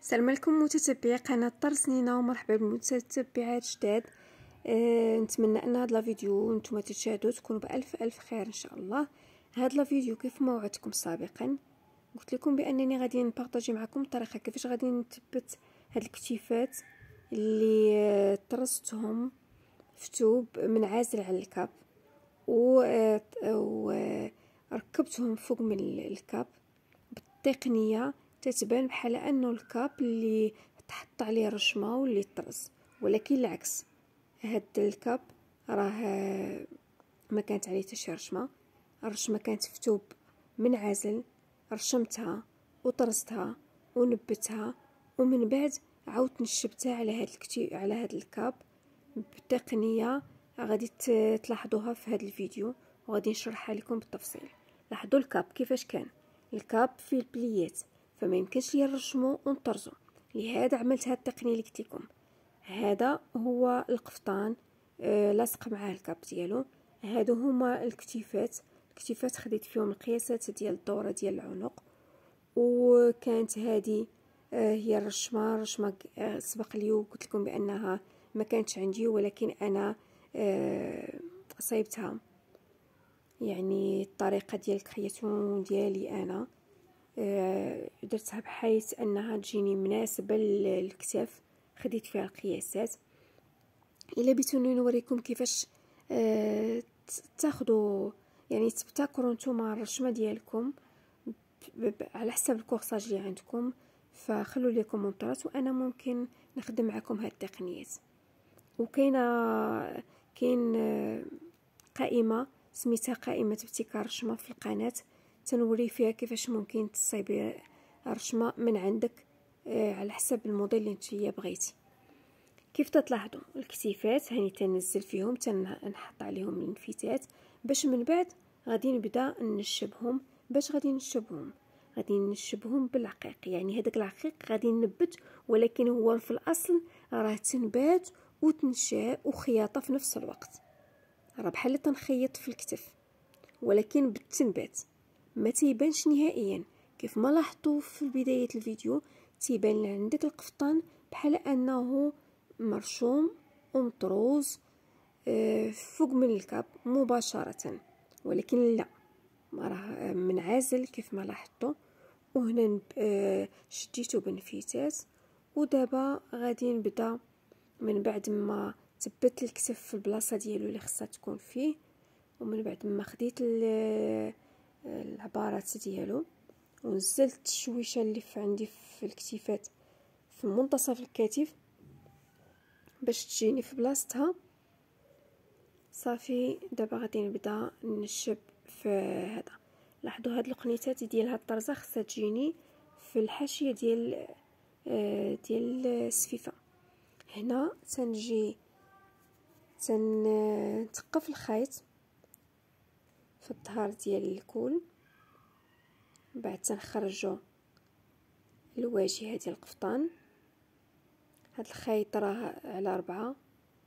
السلام عليكم متتبعي قناه طرسنينه، ومرحبا بالمتتبعات جداد. نتمنى ان هذا الفيديو نتوما تشاهدوا تكونوا بالف خير ان شاء الله. هذا الفيديو كيف ما وعدتكم سابقا قلت لكم بانني غادي نبارطاجي معكم الطريقه كيفاش غادي نثبت هاد الكتيفات اللي طرستهم في توب منعزل على الكاب وركبتهم فوق من الكاب بتقنيه تتبان بحال انه الكاب اللي تحط عليه رشمه واللي طرز، ولكن العكس. هاد الكاب راه ما كانت عليه حتى شي رشمه، الرشمه كانت في توب منعزل، رشمتها وطرزتها ونبتها، ومن بعد عاودت نشبتها على هاد الكاب بتقنيه غادي تلاحظوها في هذا الفيديو وغادي نشرحها لكم بالتفصيل. لاحظوا الكاب كيفاش كان. الكاب فيه البليات فما يمكنش ليا نرشمو ونطرزو، لهذا عملت هاد التقنيه اللي قلت لكم. هذا هو القفطان لاصق مع الكاب ديالو. هادو هما الكتيفات خديت فيهم القياسات ديال الدوره ديال العنق، وكانت هذه هي الرشمه سبق لي وقلت لكم بانها ما كانتش عندي، ولكن انا صايبتها، يعني الطريقه ديال الكرياتون ديالي انا درتها بحيث انها تجيني مناسبه للكتاف. خديت فيها القياسات. الا بغيتوني نوريكم كيفاش تاخذوا يعني تبتكروا نتوما الرشمه ديالكم على حسب الكورساج اللي عندكم، فخلوا لي كومونتات وانا ممكن نخدم معكم هاد التقنيات. وكاين قائمه سميتها قائمه ابتكار رشمه في القناه، تنوري فيها كيفاش ممكن تصايبي رشمه من عندك على حسب الموديل اللي نتيا بغيتي. كيف تلاحظوا الكتيفات هاني تنزل فيهم، تنحط عليهم الانفتات باش من بعد غادي نبدا نشبهم. غادي نشبهم بالعقيق، يعني هذاك العقيق غادي نبت، ولكن هو في الاصل راه تنبات وتنشاء وخياطه في نفس الوقت. راه بحال تنخيط في الكتف ولكن بالتنبات، ما تيبانش نهائيا. كيف ما لاحظتوا في بدايه الفيديو تيبان عندك القفطان بحال انه مرشوم ومطروز فوق من الكاب مباشره، ولكن لا، راه منعزل كيف ما لاحظتوا. وهنا شديته بنفيتات. ودابا غادي نبدا من بعد ما ثبت الكتف في البلاصه ديالو اللي خصها تكون فيه، ومن بعد ما خديت العبارات ديالو ونزلت الشويشه اللي عندي في الكتيفات في منتصف الكتف باش تجيني في بلاصتها. صافي دابا غادي نبدا نشب في هذا. لاحظوا هاد القنيتات ديال هاد الطرزه خصها تجيني في الحاشيه ديال السفيفه. هنا تنجي تنثقف الخيط في الظهر ديال الكول، بعد تنخرجوا الواجهه ديال القفطان. هاد الخيط راه على 4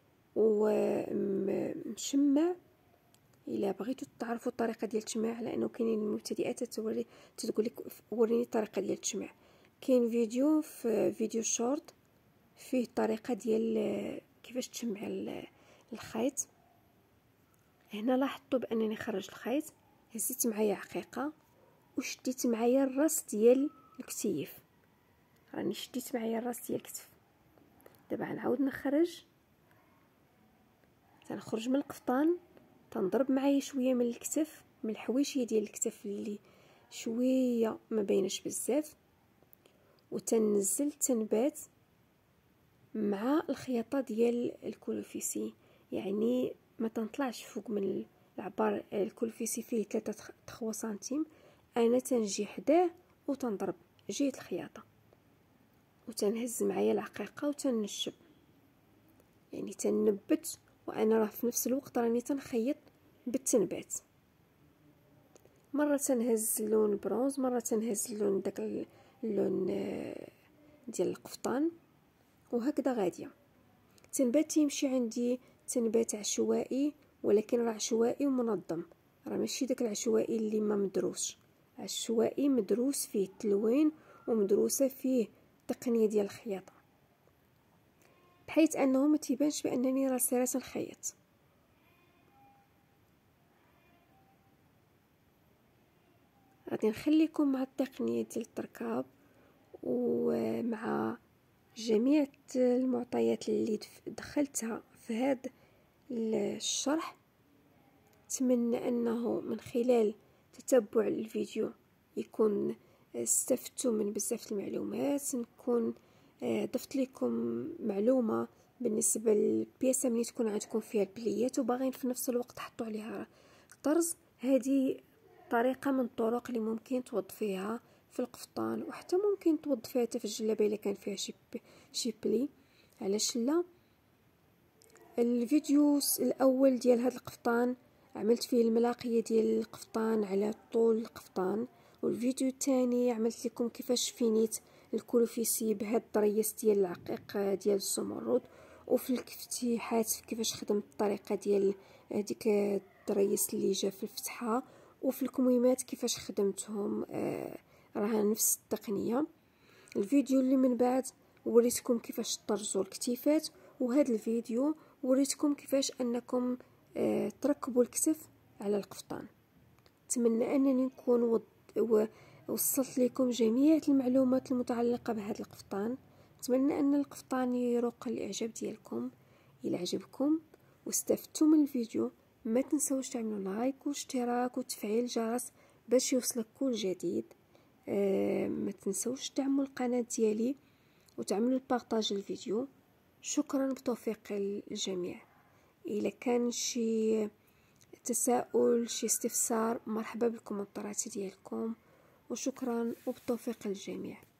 ومشمع. الا بغيتوا تعرفوا الطريقه ديال التشميع، لانه كاينين المبتدئات تقول لك وريني الطريقه ديال التشميع، كاين فيديو في فيديو شورت فيه الطريقه ديال كيفاش تشمع الخيط. هنا لاحظتوا بانني خرجت الخيط، هزيت معايا عقيقه وشديت معايا الراس ديال الكتيف، راني شديت معايا الراس ديال الكتف. دابا غنعاود تنخرج من القفطان، تنضرب معايا شويه من الكتف، من الحويشيه ديال الكتف اللي شويه ما بينش بزاف، وتنزل تنبات مع الخياطه ديال الكولوفيسي، يعني ما تنطلعش فوق من العبار. الكولوفيسي فيه 3 تخوة سنتيم، انا تنجي حداه وتنضرب جهه الخياطه وتنهز معايا العقيقه وتنشب، يعني تنبت وانا راه في نفس الوقت راني تنخيط بالتنبات. مره تنهز اللون برونز، مره تنهز اللون داك اللون ديال القفطان، وهكذا غاديه. التنبات تيمشي عندي تنبات عشوائي، ولكن راه عشوائي ومنظم، راه ماشي داك العشوائي اللي ما مدروس. عشوائي مدروس فيه التلوين ومدروسه فيه التقنية ديال الخياطة، بحيث انه ما تيبانش بانني راه سيرة نخيط. غادي نخليكم مع التقنية ديال التركاب ومع جميع المعطيات اللي دخلتها في هذا الشرح. أتمنى أنه من خلال تتبع الفيديو يكون استفدتوا من بزاف المعلومات، نكون ضفت لكم معلومة بالنسبة للبياسة ملي تكون عندكم فيها البليات وباغين في نفس الوقت تحطوا عليها طرز. هذه طريقة من الطرق اللي ممكن توظفيها في القفطان، وحتى ممكن توظفيها حتى في الجلابيه الا كان فيها شي بلي. علاش لا؟ الفيديو الاول ديال هذا القفطان عملت فيه الملاقيه ديال القفطان على طول القفطان، والفيديو الثاني عملت لكم كيفاش فينيت الكولوفيسي بهاد الطريس ديال العقيق ديال الزمرد، وفي الافتتاحات كيفاش خدمت الطريقه ديال هذيك الطريس اللي جا في الفتحه، وفي الكميمات كيفاش خدمتهم راها نفس التقنيه. الفيديو اللي من بعد وريتكم كيفاش طرزوا الكتيفات، وهذا الفيديو وريتكم كيفاش انكم تركبوا الكتف على القفطان. اتمنى انني نكون وصلت لكم جميع المعلومات المتعلقه بهذا القفطان. اتمنى ان القفطان يروق الاعجاب ديالكم. الى عجبكم واستفدتوا من الفيديو ما تنسوش تعملوا لايك واشتراك وتفعيل الجرس باش يوصلك كل جديد. ما تنسوش تعملوا القناه ديالي وتعملوا البارطاج الفيديو. شكرا بتوفيق الجميع. إلا كان شي تساؤل شي استفسار مرحبا بالكومنتات ديالكم، وشكرا وبالتوفيق الجميع.